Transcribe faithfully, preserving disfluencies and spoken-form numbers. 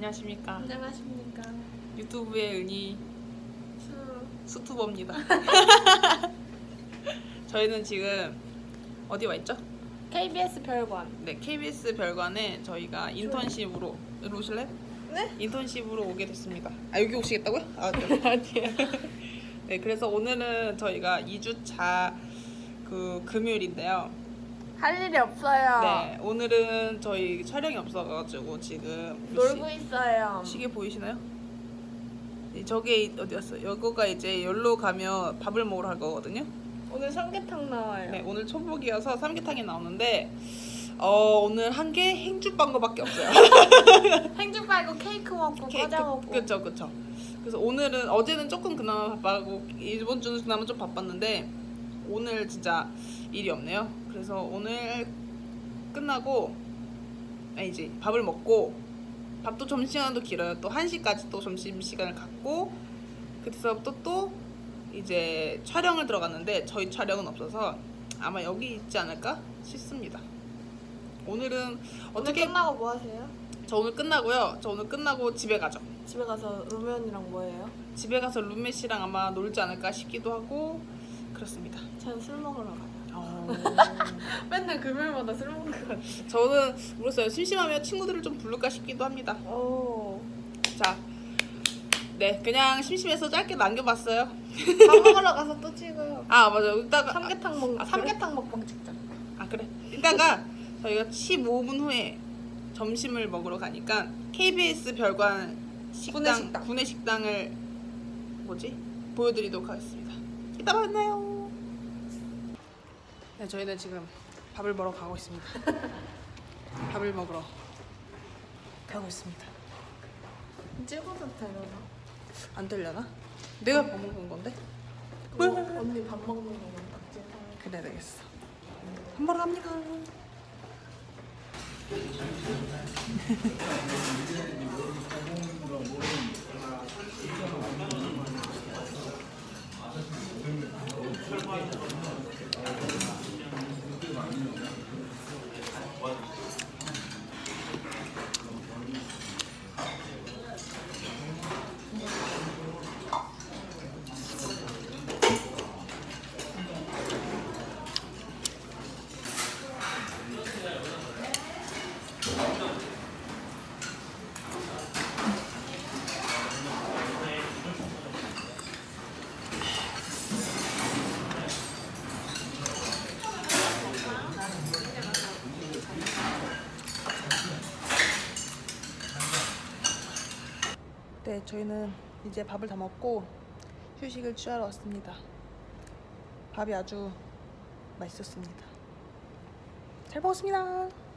안녕하십니까. 안녕하십니까. 유튜브의 은희 수... 수투버입니다. 저희는 지금 어디 와 있죠? 케이비에스 별관. 네, 케이비에스 별관에 저희가 인턴십으로 여기 오실래요? 네? 인턴십으로 오게 됐습니다. 아, 여기 오시겠다고요? 아, 네. 아니에요. 네, 그래서 오늘은 저희가 이 주차 그 금요일인데요. 할 일이 없어요. 네, 오늘은 저희 촬영이 없어가지고 지금 놀고 시, 있어요. 시계 보이시나요? 네, 저게 어디였어요? 여기가 이제 열로 가면 밥을 먹으러 갈 거거든요. 오늘 삼계탕 나와요. 네, 오늘 초복이어서 삼계탕이 나오는데 어, 오늘 한 게 행주빵 거밖에 없어요. 행주 빨고 케이크 먹고 케이크, 과자 먹고. 그쵸, 그쵸. 그래서 오늘은 어제는 조금 그나마 바빠고 이번 주는 그나마 좀 바빴는데 오늘 진짜 일이 없네요. 그래서 오늘 끝나고 아, 이제 밥을 먹고 밥도 점심시간도 길어요. 또 한 시까지 또 점심시간을 갖고 그래서부터 또 이제 촬영을 들어갔는데 저희 촬영은 없어서 아마 여기 있지 않을까 싶습니다. 오늘은 어떻게 오늘 끝나고 뭐 하세요? 저 오늘 끝나고요. 저 오늘 끝나고 집에 가죠. 집에 가서 루미 언니랑 뭐 해요? 집에 가서 룸메시랑 아마 놀지 않을까 싶기도 하고 그렇습니다. 저는 술 먹으러 가요. 어... 맨날 금요일마다 술 먹는 것 같아요. 저는 모르겠어요. 심심하면 친구들을 좀 부를까 싶기도 합니다. 오. 자, 네, 그냥 심심해서 짧게 남겨봤어요. 밥 먹으러 가서 또 찍어요. 아, 맞아. 이따가 삼계탕 먹. 아, 아, 삼계탕 먹방 찍자. 아, 그래. 이따가 저희가 십오 분 후에 점심을 먹으러 가니까 케이비에스 별관 식당, 구내식당. 구내식당을 뭐지? 보여드리도록 하겠습니다. 이따 만나요. 네, 저희는 지금 밥을 먹으러 가고 있습니다. 밥을 먹으러 가고 있습니다. 찍어도 되려나? 안 들려나? 내가 밥 먹는 건데? 어, 언니 밥 먹는 거만 딱 찍어. 그래 되겠어. 밥 먹으러 갑니다. 네, 저희는 이제 밥을 다 먹고 휴식을 취하러 왔습니다. 밥이 아주 맛있었습니다. 잘 먹었습니다.